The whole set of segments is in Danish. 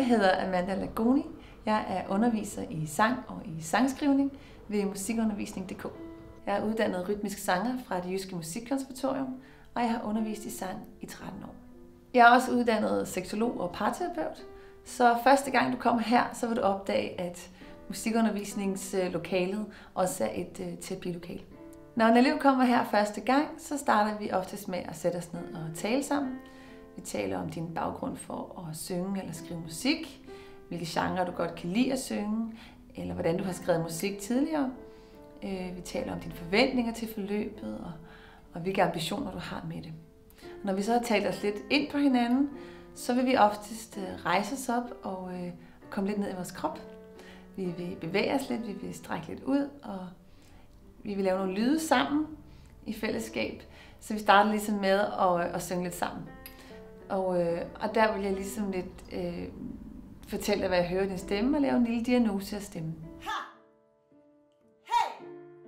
Jeg hedder Amanda Lagoni. Jeg er underviser i sang og i sangskrivning ved musikundervisning.dk. Jeg er uddannet rytmisk sanger fra Det Jyske Musikkonservatorium, og jeg har undervist i sang i 13 år. Jeg er også uddannet seksolog og parterapeut, så første gang du kommer her, så vil du opdage, at musikundervisningslokalet også er et terapilokale. Når en elev kommer her første gang, så starter vi oftest med at sætte os ned og tale sammen. Vi taler om din baggrund for at synge eller skrive musik, hvilke genrer du godt kan lide at synge, eller hvordan du har skrevet musik tidligere. Vi taler om dine forventninger til forløbet, og hvilke ambitioner du har med det. Og når vi så har talt os lidt ind på hinanden, så vil vi oftest rejse os op og komme lidt ned i vores krop. Vi vil bevæge os lidt, vi vil strække lidt ud, og vi vil lave nogle lyde sammen i fællesskab. Så vi starter ligesom med at synge lidt sammen. Og der vil jeg ligesom lidt fortælle dig, hvad jeg hører i din stemme, og lave en lille diagnose af stemmen. Ha! Hey!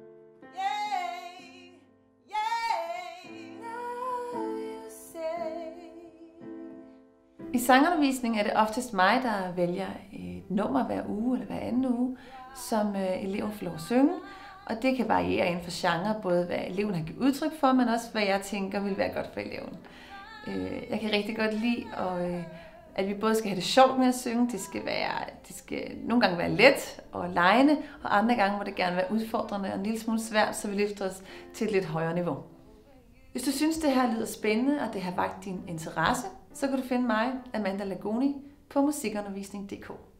Yay! Yay! Now you say. I sangundervisning er det oftest mig, der vælger et nummer hver uge eller hver anden uge, som eleven får lov at synge. Og det kan variere inden for genre, både hvad eleven har givet udtryk for, men også hvad jeg tænker vil være godt for eleven. Jeg kan rigtig godt lide, at vi både skal have det sjovt med at synge, det skal nogle gange være let og legende, og andre gange må det gerne være udfordrende og en lille smule svært, så vi løfter os til et lidt højere niveau. Hvis du synes, det her lyder spændende, og det har vakt din interesse, så kan du finde mig, Amanda Lagoni, på musikundervisning.dk.